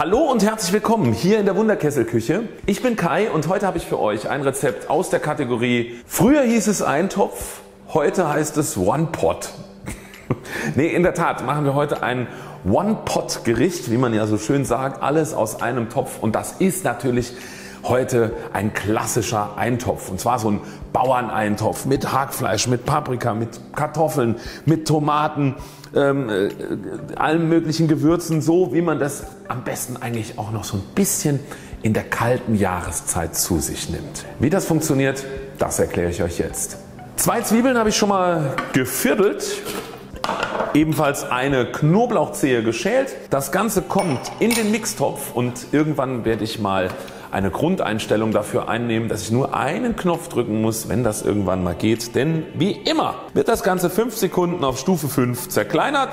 Hallo und herzlich willkommen hier in der Wunderkesselküche. Ich bin Kai und heute habe ich für euch ein Rezept aus der Kategorie früher hieß es Eintopf, heute heißt es One-Pot. Ne, in der Tat machen wir heute ein One-Pot-Gericht, wie man ja so schön sagt, alles aus einem Topf, und das ist natürlich heute ein klassischer Eintopf, und zwar so ein Bauerneintopf mit Hackfleisch, mit Paprika, mit Kartoffeln, mit Tomaten, allen möglichen Gewürzen, so wie man das am besten eigentlich auch noch so ein bisschen in der kalten Jahreszeit zu sich nimmt. Wie das funktioniert, das erkläre ich euch jetzt. 2 Zwiebeln habe ich schon mal geviertelt, ebenfalls eine Knoblauchzehe geschält. Das Ganze kommt in den Mixtopf und irgendwann werde ich mal eine Grundeinstellung dafür einnehmen, dass ich nur einen Knopf drücken muss, wenn das irgendwann mal geht, denn wie immer wird das Ganze 5 Sekunden auf Stufe 5 zerkleinert.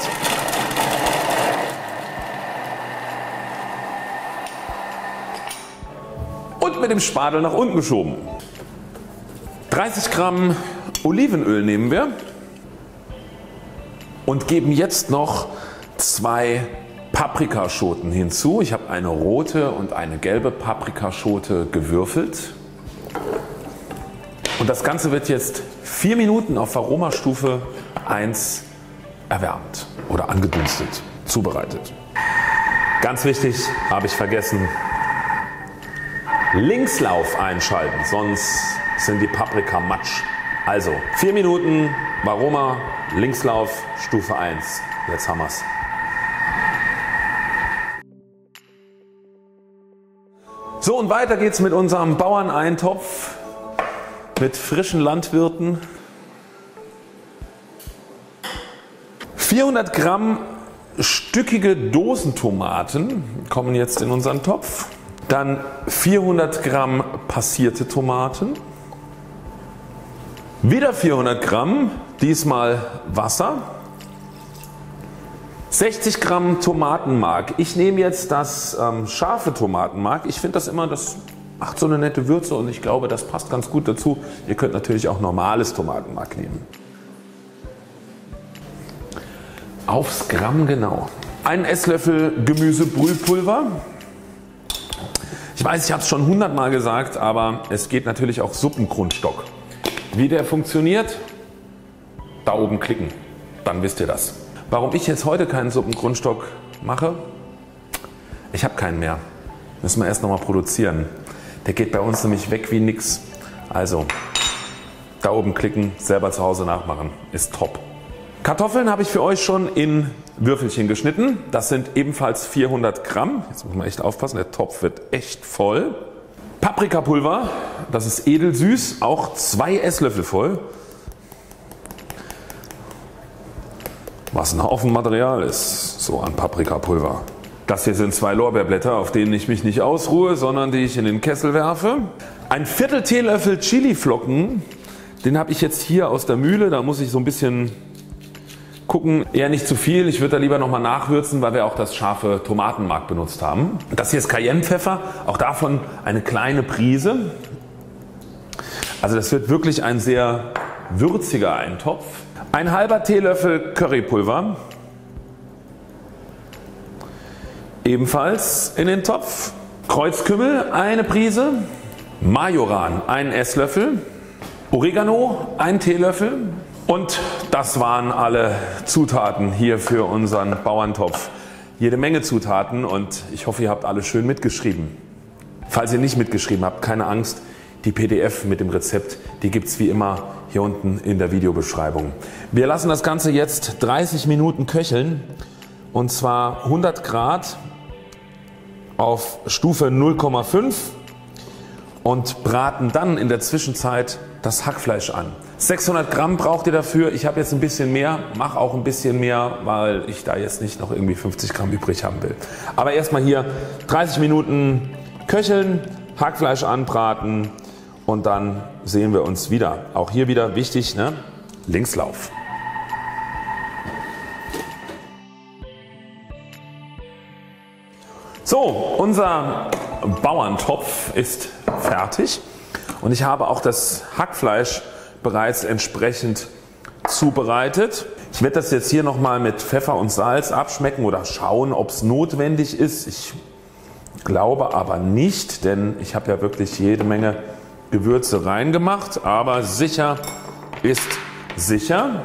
Und mit dem Spatel nach unten geschoben. 30 Gramm Olivenöl nehmen wir und geben jetzt noch 2 Paprikaschoten hinzu. Ich habe eine rote und eine gelbe Paprikaschote gewürfelt. Und das Ganze wird jetzt 4 Minuten auf Aromastufe 1 erwärmt oder angedunstet, zubereitet. Ganz wichtig, habe ich vergessen, Linkslauf einschalten, sonst sind die Paprika matsch. Also 4 Minuten Aroma, Linkslauf, Stufe 1. Jetzt haben wir es. So, und weiter geht's mit unserem Bauerneintopf mit frischen Landwirten. 400 Gramm stückige Dosentomaten kommen jetzt in unseren Topf. Dann 400 Gramm passierte Tomaten. Wieder 400 Gramm, diesmal Wasser. 60 Gramm Tomatenmark. Ich nehme jetzt das scharfe Tomatenmark. Ich finde das immer, das macht so eine nette Würze und ich glaube, das passt ganz gut dazu. Ihr könnt natürlich auch normales Tomatenmark nehmen. Aufs Gramm genau. 1 Esslöffel Gemüsebrühpulver. Ich weiß, ich habe es schon 100 Mal gesagt, aber es geht natürlich auch Suppengrundstock. Wie der funktioniert? Da oben klicken, dann wisst ihr das. Warum ich jetzt heute keinen Suppengrundstock mache? Ich habe keinen mehr. Müssen wir erst noch mal produzieren. Der geht bei uns nämlich weg wie nix. Also da oben klicken, selber zu Hause nachmachen. Ist top. Kartoffeln habe ich für euch schon in Würfelchen geschnitten. Das sind ebenfalls 400 Gramm. Jetzt muss man echt aufpassen, der Topf wird echt voll. Paprikapulver, das ist edelsüß, auch 2 Esslöffel voll. Was ein Haufen Material ist, so an Paprikapulver. Das hier sind 2 Lorbeerblätter, auf denen ich mich nicht ausruhe, sondern die ich in den Kessel werfe. Ein Viertel Teelöffel Chiliflocken, den habe ich jetzt hier aus der Mühle, da muss ich so ein bisschen gucken, eher nicht zu viel. Ich würde da lieber nochmal nachwürzen, weil wir auch das scharfe Tomatenmark benutzt haben. Das hier ist Cayennepfeffer, auch davon eine kleine Prise. Also das wird wirklich ein sehr würziger Eintopf. Ein halber Teelöffel Currypulver, ebenfalls in den Topf. Kreuzkümmel eine Prise, Majoran 1 Esslöffel, Oregano 1 Teelöffel. Und das waren alle Zutaten hier für unseren Bauerntopf. Jede Menge Zutaten und ich hoffe, ihr habt alle schön mitgeschrieben. Falls ihr nicht mitgeschrieben habt, keine Angst, die PDF mit dem Rezept, die gibt es wie immer hier unten in der Videobeschreibung. Wir lassen das Ganze jetzt 30 Minuten köcheln, und zwar 100 Grad auf Stufe 0,5 und braten dann in der Zwischenzeit das Hackfleisch an. 600 Gramm braucht ihr dafür. Ich habe jetzt ein bisschen mehr, mache auch ein bisschen mehr, weil ich da jetzt nicht noch irgendwie 50 Gramm übrig haben will. Aber erstmal hier 30 Minuten köcheln, Hackfleisch anbraten und dann sehen wir uns wieder. Auch hier wieder wichtig, ne? Linkslauf. So, unser Bauerntopf ist fertig und ich habe auch das Hackfleisch bereits entsprechend zubereitet. Ich werde das jetzt hier nochmal mit Pfeffer und Salz abschmecken oder schauen, ob es notwendig ist. Ich Glaube aber nicht, denn ich habe ja wirklich jede Menge Gewürze reingemacht, aber sicher ist sicher.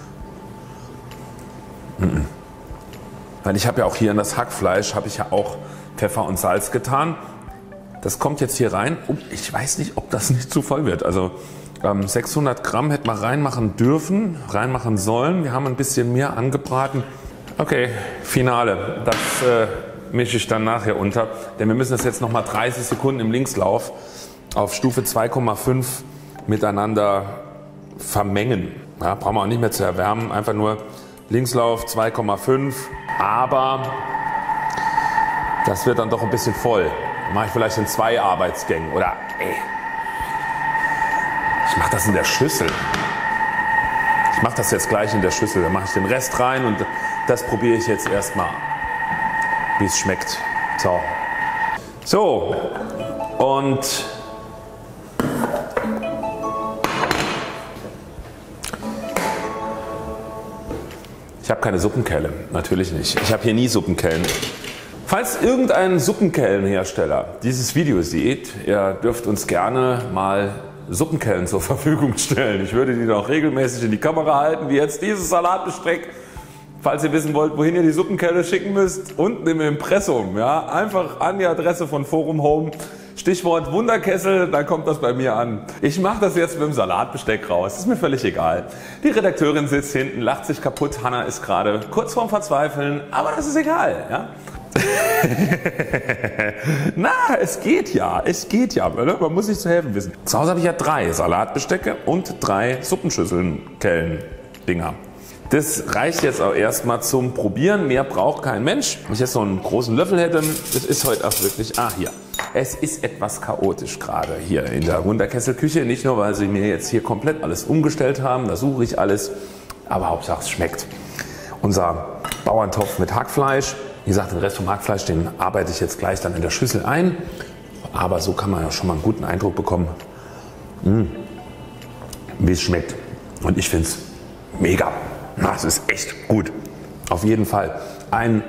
Weil ich habe ja auch hier in das Hackfleisch habe ich ja auch Pfeffer und Salz getan. Das kommt jetzt hier rein. Ich weiß nicht, ob das nicht zu voll wird. Also 600 Gramm hätte man reinmachen dürfen, reinmachen sollen. Wir haben ein bisschen mehr angebraten. Okay, Finale. Das mische ich dann nachher unter. Denn wir müssen das jetzt nochmal 30 Sekunden im Linkslauf auf Stufe 2,5 miteinander vermengen. Ja, brauchen wir auch nicht mehr zu erwärmen. Einfach nur Linkslauf 2,5. Aber das wird dann doch ein bisschen voll. Mache ich vielleicht in 2 Arbeitsgängen. Oder ich mache das in der Schüssel. Ich mache das jetzt gleich in der Schüssel. Dann mache ich den Rest rein und das probiere ich jetzt erstmal, wie es schmeckt. So, und ich habe keine Suppenkelle, natürlich nicht. Ich habe hier nie Suppenkellen. Falls irgendein Suppenkellenhersteller dieses Video sieht, ihr dürft uns gerne mal Suppenkellen zur Verfügung stellen. Ich würde die dann auch regelmäßig in die Kamera halten, wie jetzt dieses Salatbesteck. Falls ihr wissen wollt, wohin ihr die Suppenkelle schicken müsst, unten im Impressum. Ja, einfach an die Adresse von Forum Home. Stichwort Wunderkessel, dann kommt das bei mir an. Ich mache das jetzt mit dem Salatbesteck raus, ist mir völlig egal. Die Redakteurin sitzt hinten, lacht sich kaputt, Hanna ist gerade kurz vorm Verzweifeln, aber das ist egal. Ja? Na, es geht ja, oder? Man muss sich zu helfen wissen. Zu Hause habe ich ja 3 Salatbestecke und 3 Suppenschüsseln, Kellen, Dinger. Das reicht jetzt auch erstmal zum Probieren, mehr braucht kein Mensch. Wenn ich jetzt so einen großen Löffel hätte, das ist heute auch wirklich, hier. Es ist etwas chaotisch gerade hier in der Wunderkesselküche, nicht nur weil sie mir jetzt hier komplett alles umgestellt haben, da suche ich alles, aber Hauptsache es schmeckt. Unser Bauerntopf mit Hackfleisch, wie gesagt, den Rest vom Hackfleisch, den arbeite ich jetzt gleich dann in der Schüssel ein, aber so kann man ja schon mal einen guten Eindruck bekommen, wie es schmeckt, und ich finde es mega. Das ist echt gut. Auf jeden Fall ein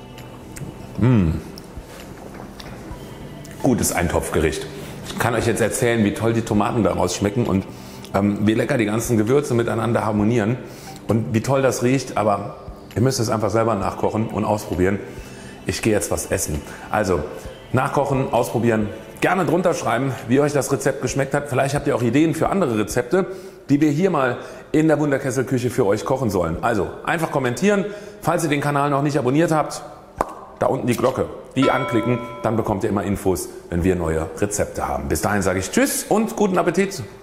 gutes Eintopfgericht. Ich kann euch jetzt erzählen, wie toll die Tomaten daraus schmecken und wie lecker die ganzen Gewürze miteinander harmonieren und wie toll das riecht, aber ihr müsst es einfach selber nachkochen und ausprobieren. Ich gehe jetzt was essen. Also nachkochen, ausprobieren, gerne drunter schreiben, wie euch das Rezept geschmeckt hat. Vielleicht habt ihr auch Ideen für andere Rezepte, die wir hier mal in der Wunderkesselküche für euch kochen sollen. Also einfach kommentieren. Falls ihr den Kanal noch nicht abonniert habt, da unten die Glocke, die anklicken, dann bekommt ihr immer Infos, wenn wir neue Rezepte haben. Bis dahin sage ich Tschüss und guten Appetit.